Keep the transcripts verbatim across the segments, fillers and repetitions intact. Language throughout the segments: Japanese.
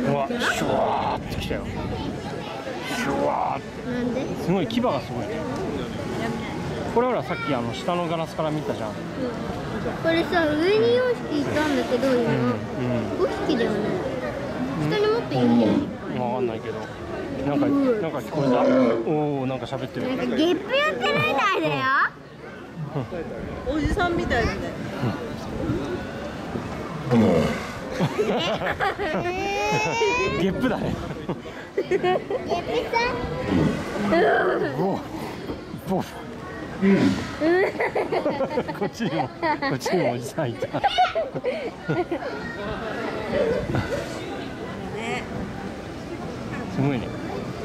うわ、シュワーってきたよ。シュワーって。 なんで？ すごい牙がすごいね。これほらさっきあの下のガラスから見たじゃん。うん、 これさ、上によんひきいたんだけど今、うんうん、ごひきだよね。下にもっといるんじゃない？ わかんないけど。なんか、うん、なんか聞こえた。おお、なんか喋ってる。 なんかゲップやってるみたいだよ。 おじさんみたいだね。 ゲップだね。 ゲップさん。 ボフ。こっちにも、こっちにもおじさんいた。すごいね。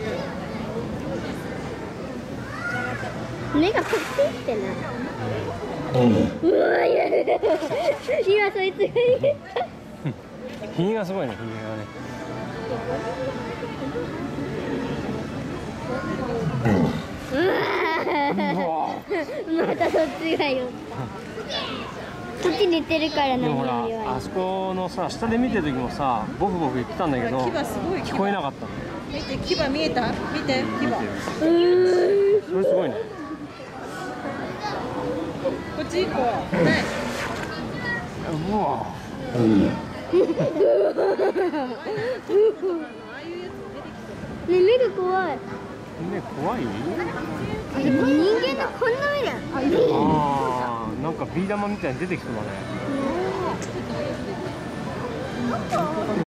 目がこっち行ってない。うわ、今そいつが言った。 ひげがすごいね、ひげがね。 うわ、またそっちがよ。こっち似てるからな。でもほら、あそこのさ、下で見てる時もさ、ボフボフ言ってたんだけど、聞こえなかった。 見て、牙見えた？見て、牙。 それすごいね。 こっち行こう。ない。 うわ。 ね、目が怖い。 目怖い？ 人間のこんな目だよ。 ああ、なんかビー玉みたいに出てきそうだね。